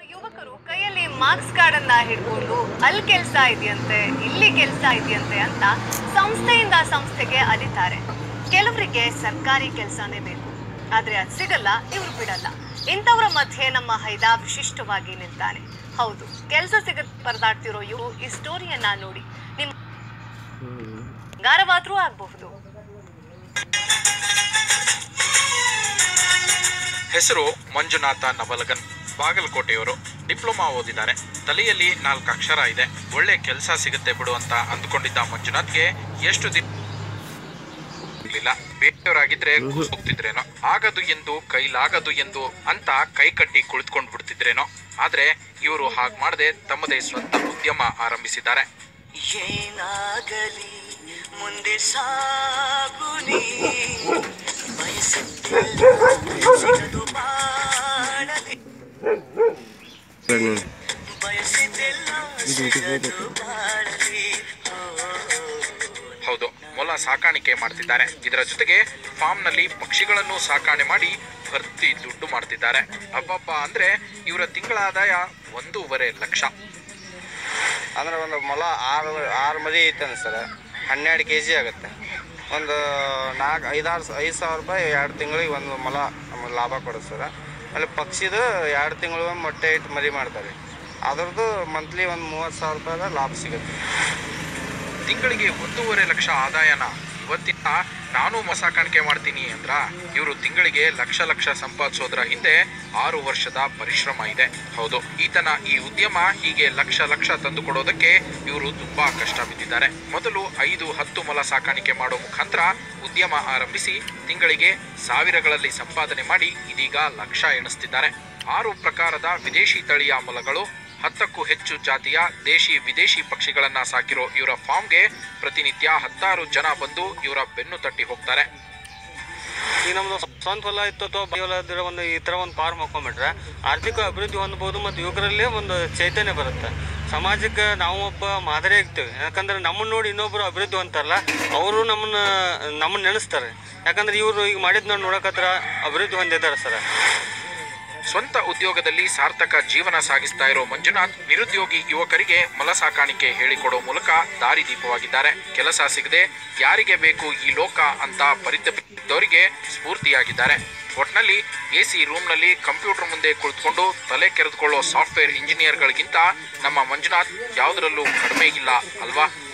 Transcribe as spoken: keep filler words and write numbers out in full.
ಯುವಕರು ಕೈಯಲ್ಲಿ marks card ಅನ್ನ ಹಿಡ್ಕೊಂಡು ಅಲ್ಲಿ ಕೆಲಸ ಇದೆಯಂತೆ ಇಲ್ಲಿ ಕೆಲಸ ಇದೆಯಂತೆ ಅಂತ ಸಂಸ್ಥೆಯಿಂದ ಸಂಸ್ಥೆಗೆ ಅಲಿತಾರೆ. ಕೆಲವರಿಗೆ ಸರ್ಕಾರಿ ಕೆಲಸನೇ ಬೇಕು, ಆದ್ರೆ ಅದು ಸಿಗಲ್ಲ, ಇವ್ರು ಬಿಡಲ್ಲ. ಇಂಥವ್ರ ಮಧ್ಯೆ ನಮ್ಮ ಹೈದಾ ವಿಶಿಷ್ಟವಾಗಿ ನಿಲ್ತಾನೆ. ಹೌದು, ಕೆಲಸ ಸಿಗದ್ ಪರದಾಡ್ತಿರೋ ಇವರು ಈ ಸ್ಟೋರಿಯನ್ನ ನೋಡಿ ನಿಮ್ ಗಾರವಾದ್ರೂ ಆಗಬಹುದು. ಹೆಸರು ಮಂಜುನಾಥ ನವಲಗನ್, ಬಾಗಲಕೋಟೆಯವರು. ಡಿಪ್ಲೊಮಾ ಓದಿದ್ದಾರೆ. ತಲೆಯಲ್ಲಿ ನಾಲ್ಕು ಅಕ್ಷರ ಇದೆ. ಒಳ್ಳೆ ಕೆಲಸ ಸಿಗುತ್ತೆ ಬಿಡು ಅಂತ ಅಂದ್ಕೊಂಡಿದ್ದ ಮಂಜುನಾಥ್ಗೆ ಎಷ್ಟು ದಿನ ಇರಲಿಲ್ಲ. ಬೇರೆಯವರಾಗಿದ್ರೆ ಹೋಗ್ತಿದ್ರೇನೋ, ಆಗದು ಎಂದು ಕೈಲಾಗದು ಎಂದು ಅಂತ ಕೈ ಕಟ್ಟಿ ಕುಳಿತುಕೊಂಡು ಬಿಡ್ತಿದ್ರೇನೋ. ಆದ್ರೆ ಇವರು ಹಾಗೆ ಮಾಡದೆ ತಮ್ಮದೇ ಸ್ವಂತ ಉದ್ಯಮ ಆರಂಭಿಸಿದ್ದಾರೆ. ಏನಾಗಲಿ ಮುಂದೆ ಸಾಗುನಿ ಸಿಗದು ಬಾಳಲಿ ಬಯಸಿದ್ದೆಲ್ಲ ಸಿಗದು ಬಾಳಲಿ. ಹೌದು, ಮೊಲ ಸಾಕಾಣಿಕೆ ಮಾಡ್ತಿದ್ದಾರೆ. ಇದರ ಜೊತೆಗೆ ಫಾರ್ಮ್ ನಲ್ಲಿ ಪಕ್ಷಿಗಳನ್ನು ಸಾಕಾಣೆ ಮಾಡಿ ಭರ್ತಿ ದುಡ್ಡು ಮಾಡ್ತಿದ್ದಾರೆ. ಅಬ್ಬಬ್ಬ ಅಂದ್ರೆ ಇವರ ತಿಂಗಳ ಆದಾಯ ಒಂದೂವರೆ ಲಕ್ಷ. ಅಂದ್ರೆ ಒಂದು ಮೊಲ ಆರು ಆರು ಮದಿ ಐತೆ ಸರ್, ಹನ್ನೆರಡು ಕೆ ಜಿ ಆಗುತ್ತೆ. ಒಂದು ನಾಲ್ಕು ಐದಾರು ಐದು ಸಾವಿರ ರೂಪಾಯಿ ಎರಡು ತಿಂಗಳಿಗೆ ಒಂದು ಮೊಲ ನಮಗೆ ಲಾಭ ಕೊಡುತ್ತೆ ಸರ್. ಅಲ್ಲಿ ಪಕ್ಷಿದು ಎರಡು ತಿಂಗಳು ಮೊಟ್ಟೆ ಇಟ್ಟು ಮರಿ ಮಾಡ್ತಾರೆ. ಅದ್ರದ್ದು ಮಂತ್ಲಿ ಒಂದು ಮೂವತ್ತು ಸಾವಿರ ರೂಪಾಯಿ ಲಾಭ ಸಿಗುತ್ತೆ. ತಿಂಗಳಿಗೆ ಒಂದೂವರೆ ಲಕ್ಷ ಆದಾಯನ ಇವತ್ತಿನ ನಾನು ಮೊಲ ಸಾಕಾಣಿಕೆ ಮಾಡ್ತೀನಿ ಅಂದ್ರ ಇವರು ತಿಂಗಳಿಗೆ ಲಕ್ಷ ಲಕ್ಷ ಸಂಪಾದಿಸೋದ್ರ ಹಿಂದೆ ಆರು ವರ್ಷದ ಪರಿಶ್ರಮ ಇದೆ. ಹೌದು, ಈತನ ಈ ಉದ್ಯಮ ಹೀಗೆ ಲಕ್ಷ ಲಕ್ಷ ತಂದು ಕೊಡೋದಕ್ಕೆ ಇವರು ತುಂಬಾ ಕಷ್ಟ ಬಿದ್ದಿದ್ದಾರೆ. ಮೊದಲು ಐದು ಹತ್ತು ಮೊಲ ಸಾಕಾಣಿಕೆ ಮಾಡೋ ಮುಖಾಂತರ ಉದ್ಯಮ ಆರಂಭಿಸಿ ತಿಂಗಳಿಗೆ ಸಾವಿರಗಳಲ್ಲಿ ಸಂಪಾದನೆ ಮಾಡಿ ಇದೀಗ ಲಕ್ಷ ಎಣಿಸ್ತಿದ್ದಾರೆ. ಆರು ಪ್ರಕಾರದ ವಿದೇಶಿ ತಳಿಯ ಮೊಲಗಳು, ಹತ್ತಕ್ಕೂ ಹೆಚ್ಚು ಜಾತಿಯ ದೇಶಿ ವಿದೇಶಿ ಪಕ್ಷಿಗಳನ್ನ ಸಾಕಿರೋ ಇವರ ಫಾರ್ಮ್ಗೆ ಪ್ರತಿನಿತ್ಯ ಹತ್ತಾರು ಜನ ಬಂದು ಇವರ ಬೆನ್ನು ತಟ್ಟಿ ಹೋಗ್ತಾರೆ. ಈಗ ನಮ್ದು ಸ್ವಂತ ಹೊಲ ಇತ್ತು ಅಥವಾ ಬೈ ಹೊಲ ಇದ್ರೆ ಒಂದು ಈ ಥರ ಒಂದು ಫಾರ್ಮ್ ಹಾಕೊಂಡ್ಬಿಟ್ರೆ ಆರ್ಥಿಕ ಅಭಿವೃದ್ಧಿ ಹೊಂದಬಹುದು ಮತ್ತು ಯುವಕರಲ್ಲೇ ಒಂದು ಚೈತನ್ಯ ಬರುತ್ತೆ. ಸಮಾಜಕ್ಕೆ ನಾವು ಒಬ್ಬ ಮಾದರಿ ಆಗ್ತೀವಿ. ಯಾಕಂದ್ರೆ ನಮ್ಮನ್ನು ನೋಡಿ ಇನ್ನೊಬ್ಬರು ಅಭಿವೃದ್ಧಿ ಹೊಂತಾರಲ್ಲ, ಅವರು ನಮ್ಮನ್ನ ನಮ್ಮನ್ನ ನೆನೆಸ್ತಾರೆ. ಯಾಕಂದ್ರೆ ಇವರು ಈಗ ಮಾಡಿದ್ ನೋಡಿ ನೋಡಕತ್ರ ಅಭಿವೃದ್ಧಿ ಹೊಂದಿದ್ದಾರೆ ಸರ್. ಸ್ವಂತ ಉದ್ಯೋಗದಲ್ಲಿ ಸಾರ್ಥಕ ಜೀವನ ಸಾಗಿಸ್ತಾ ಇರೋ ಮಂಜುನಾಥ್ ನಿರುದ್ಯೋಗಿ ಯುವಕರಿಗೆ ಮೊಲ ಸಾಕಾಣಿಕೆ ಹೇಳಿಕೊಡೋ ಮೂಲಕ ದಾರಿದೀಪವಾಗಿದ್ದಾರೆ. ಕೆಲಸ ಸಿಗದೆ ಯಾರಿಗೆ ಬೇಕು ಈ ಲೋಕ ಅಂತ ಪರಿತಪಿಸಿದ್ದವರಿಗೆ ಸ್ಫೂರ್ತಿಯಾಗಿದ್ದಾರೆ. ಒಟ್ನಲ್ಲಿ ಎ ಸಿ ರೂಮ್ನಲ್ಲಿ ಕಂಪ್ಯೂಟರ್ ಮುಂದೆ ಕುಳಿತುಕೊಂಡು ತಲೆ ಕೆರೆದುಕೊಳ್ಳೋ ಸಾಫ್ಟ್ವೇರ್ ಇಂಜಿನಿಯರ್ಗಳಿಗಿಂತ ನಮ್ಮ ಮಂಜುನಾಥ್ ಯಾವುದರಲ್ಲೂ ಕಡಿಮೆ ಇಲ್ಲ ಅಲ್ವಾ?